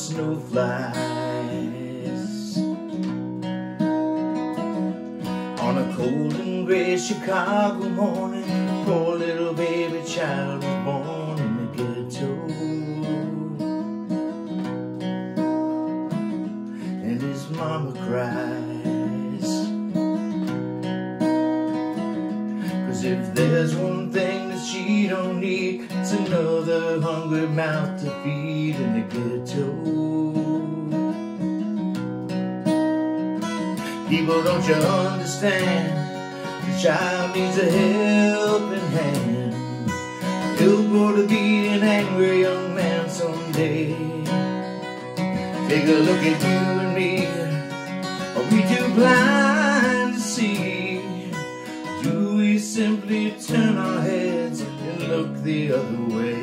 snow flies. On a cold and gray Chicago morning, poor little baby child was born in the ghetto. And his mama cries, 'cause if there's one thing that she don't need, it's another hungry mouth to feed in the ghetto. People, don't you understand? The child needs a helping hand. He'll grow to be an angry young man someday. Take a look at you and me. Are we too blind to see? Do we simply turn our heads and look the other way?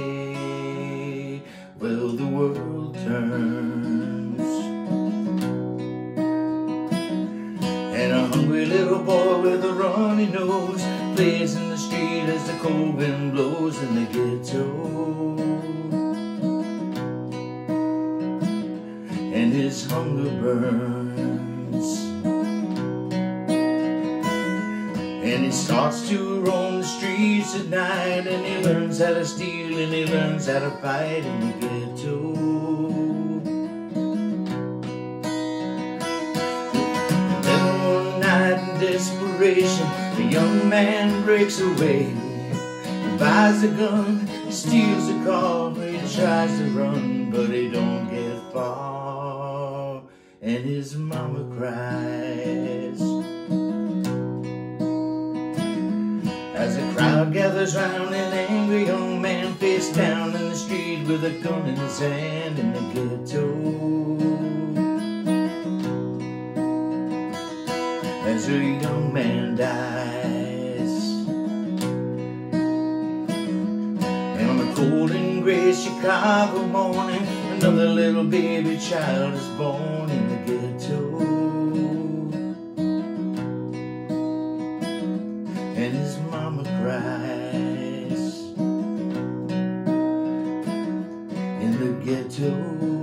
Well, the world turns, and a hungry little boy with a runny nose plays in the street as the cold wind blows in the ghetto. And his hunger burns, and he starts to roam the streets at night, and he learns how to steal and he learns how to fight in the ghetto. Then one night in desperation, the young man breaks away. He buys a gun, he steals a car, he tries to run, but he don't get far. And his mama cries as a crowd gathers round an angry young man face down in the street with a gun in his hand in the ghetto. As a young man dies, and on a cold and gray Chicago morning, another little baby child is born in the ghetto. And his mama cries in the ghetto.